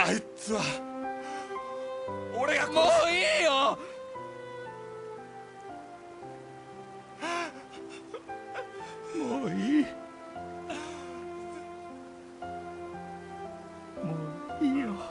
あいつは俺がもういいよ。 もういい。もういいよ。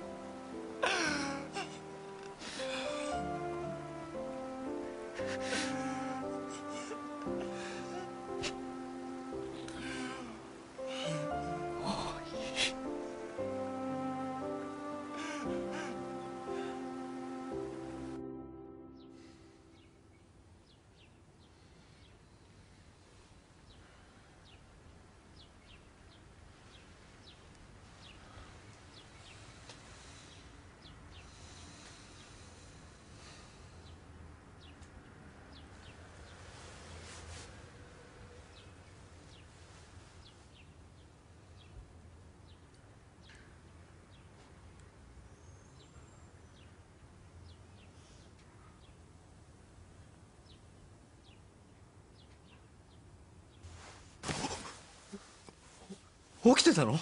起きてたの？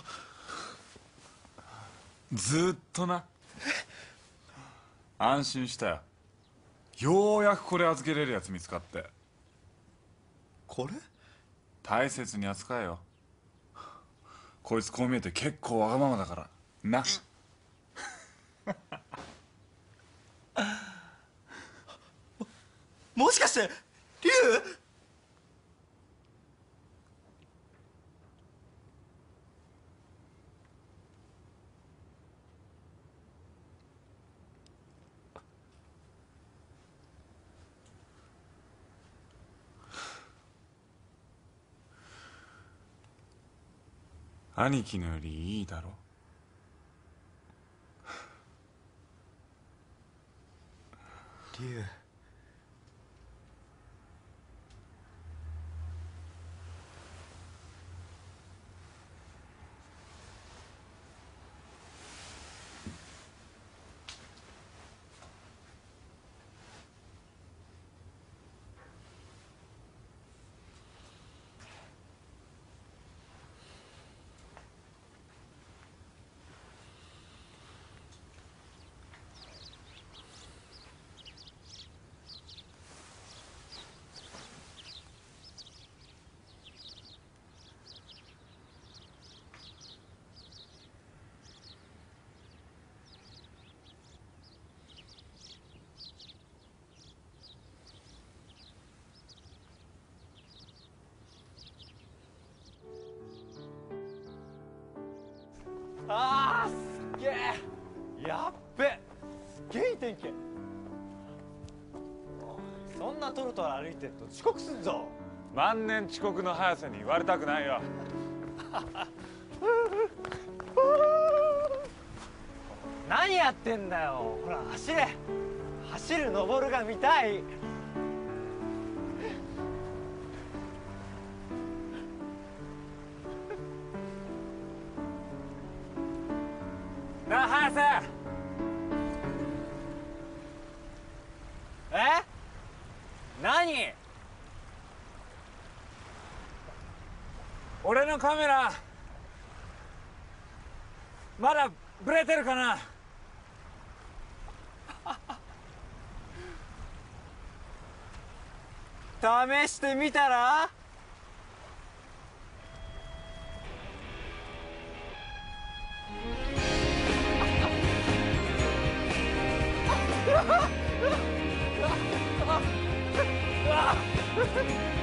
ずっとな。安心したよ。ようやくこれ預けれるやつ見つかって。 これ？ 大切に扱えよ。こいつこう見えて結構わがままだからな。 もしかして龍？ 兄貴のよりいいだろ。 龍。 あー、すっげえ。やっべ、すっげえいい天気。そんなトロトロ歩いてると遅刻すんぞ。 万年遅刻の速さに言われたくないよ。 何やってんだよ。ほら走れ。走る登るが見たい。なあ早瀬。何？ 俺のカメラまだブレてるかな。 試してみたら？うわっ